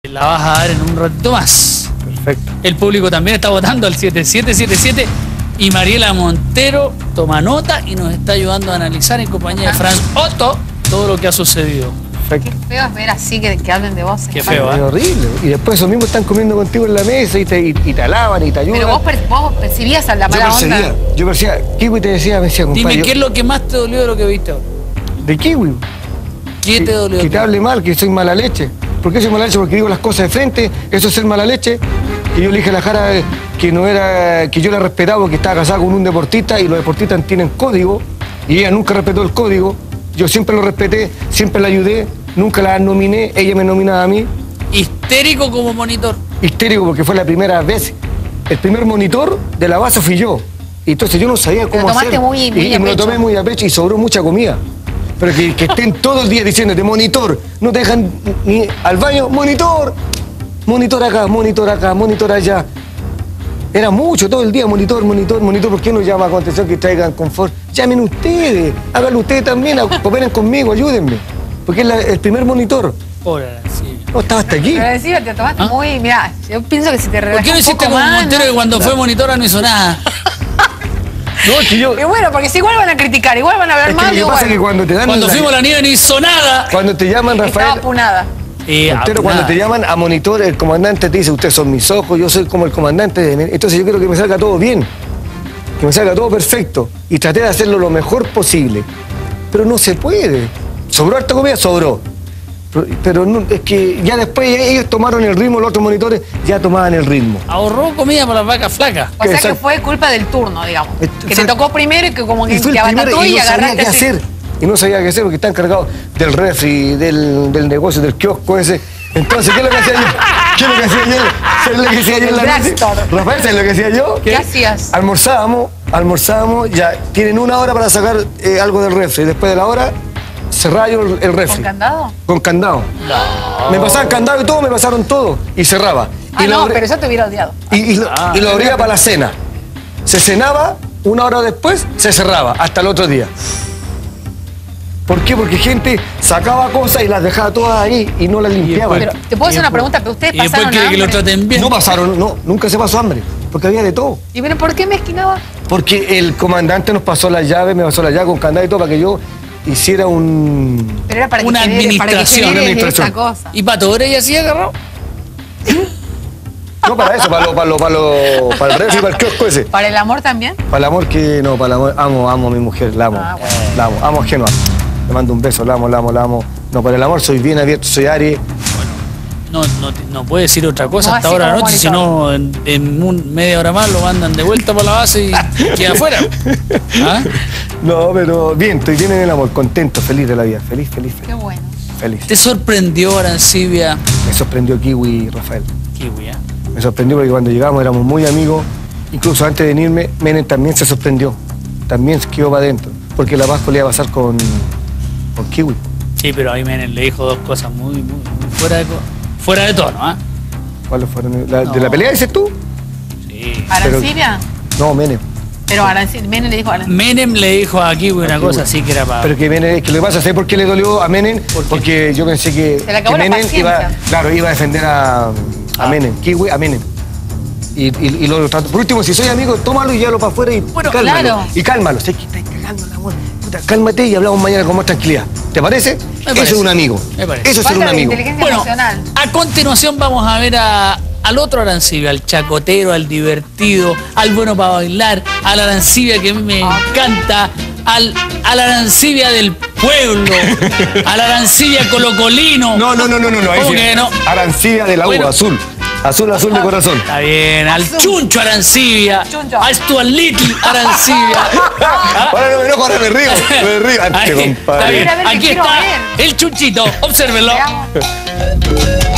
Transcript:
La vas a dar en un ratito más. Perfecto. El público también está votando al 7777 y Mariela Montero toma nota y nos está ayudando a analizar en compañía de Franz Otto todo lo que ha sucedido. Perfecto. Qué feo es ver así que hablen de vos. Qué feo, Es horrible. Y después esos mismos están comiendo contigo en la mesa y te alaban y te ayudan. Pero vos percibías a la mala onda. Yo percibía. Kiwi me decía, compadre. Dime, ¿qué es lo que más te dolió de lo que viste ahora? De Kiwi. ¿Qué te dolió? Que te hable mal, que soy mala leche. ¿Por qué soy mala leche? Porque digo las cosas de frente, eso es ser mala leche. Y yo le dije a la Jara que no era, que yo la respetaba porque estaba casada con un deportista y los deportistas tienen código y ella nunca respetó el código. Yo siempre lo respeté, siempre la ayudé, nunca la nominé, ella me nominaba a mí. Histérico como monitor. Histérico porque fue la primera vez. El primer monitor de la base fui yo. Y entonces yo no sabía cómo hacer. Muy y me lo tomé muy a pecho y sobró mucha comida. Pero que estén todo el día diciéndote, monitor, no te dejan ni al baño, monitor, monitor acá, monitor allá. Era mucho, todo el día, monitor, ¿por qué no llama con atención que traigan confort? Llamen ustedes, háganlo ustedes también, cooperen conmigo, ayúdenme. Porque es el primer monitor. Pobre sí. No, estaba hasta aquí. Pero decía, te tomaste muy... Mirá, yo pienso que si te relajas ¿Por qué no hiciste como Montero que cuando fue monitora no hizo nada? No, es que yo... Y bueno, porque si igual van a criticar, igual van a hablar mal, igual. Pasa que cuando te dan... Cuando fuimos a la nieve no hizo nada. Cuando te llaman, Rafael... Estaba apunada. Montero, cuando te llaman a monitor, el comandante te dice, ustedes son mis ojos, yo soy como el comandante. Entonces yo quiero que me salga todo bien, que me salga todo perfecto. Y traté de hacerlo lo mejor posible. Pero no se puede. ¿Sobró harta comida? Sobró. Pero no, es que ya después ellos tomaron el ritmo, los otros monitores ya tomaban el ritmo. Ahorró comida para las vacas flacas. O sea que fue culpa del turno, digamos. Que te tocó primero y que como que te abató y agarraste qué hacer. Y no sabía qué hacer porque está encargado del refri, del negocio, del kiosco ese. Entonces, ¿qué es lo que hacía yo? ¿Qué es lo que hacía yo? ¿Sabes lo que hacía yo en la noche? Rafael, ¿sabes lo que hacía yo? ¿Qué hacías? Almorzábamos, ya tienen 1 hora para sacar algo del refri. Después de la hora, cerraba yo el refri. ¿Con candado? Con candado. No. Me pasaban candado y todo, me pasaron todo. Y cerraba. Ah, no, pero yo te hubiera odiado. Y lo abría para la cena. Se cenaba, 1 hora después, se cerraba, hasta el otro día. ¿Por qué? Porque gente sacaba cosas y las dejaba todas ahí y no las limpiaba. Pero te puedo hacer una pregunta, pero ustedes pasaron hambre. ¿Y después quiere que lo traten bien? No pasaron, no, nunca se pasó hambre, porque había de todo. ¿Y pero por qué me esquinaba? Porque el comandante nos pasó la llave, me pasó la llave con candado y todo para que yo hiciera un... Pero era para una que administración. para que esa cosa. ¿Y para todo ella sí agarró? No, para eso, para el refri, para el kiosco ese. ¿Para el amor también? Para el amor que... No, para el amor... Amo a mi mujer, la amo. Ah, bueno. La amo, amo a Genoa. Le mando un beso, la amo. No, para el amor soy bien abierto, soy Aries. No puede decir otra cosa No, hasta así ahora de la como noche, sino en media hora más lo mandan de vuelta por la base y queda afuera. ¿Ah? No, pero bien, estoy bien en el amor, contento, feliz de la vida. Feliz. Qué bueno. Feliz. ¿Te sorprendió Arancibia? Me sorprendió Kiwi, Rafael. Kiwi, ¿eh? Me sorprendió porque cuando llegamos éramos muy amigos. Incluso antes de venirme, Menem también se sorprendió. También se quedó para adentro. Porque la Pascua le iba a pasar con Kiwi. Sí, pero ahí Menem le dijo 2 cosas muy fuera de tono, ¿ah? ¿Cuáles fueron? ¿De la pelea dices tú? Sí. ¿Arancibia? No, Menem. Pero Menem le dijo a Arancibia. Menem le dijo a Kiwi una cosa así que era para... Pero que Menem, que lo que pasa, ¿sabes por qué le dolió a Menem? Porque yo pensé que Menem iba a defender a Menem, Kiwi a Menem. Y lo trató. Por último, si soy amigo, tómalo y llévalo para afuera y bueno, cálmalo. Claro. Y cálmalo. Sé que estáis cagando la muerte. Puta, cálmate y hablamos mañana con más tranquilidad. ¿Te parece? Eso es un amigo. Me parece. Eso es ser un amigo. Bueno, a continuación vamos a ver al otro Arancibia, al chacotero, al divertido, al bueno para bailar, al Arancibia que a mí me encanta, al Arancibia del pueblo, al Arancibia colocolino. No. ¿Cómo que no? Arancibia de la uva, azul. Azul de corazón. Está bien, al Chuncho Arancibia, al Stuart Little Arancibia. Ahora no me enojo, ahora me río. Está bien, aquí está el Chunchito, obsérvenlo.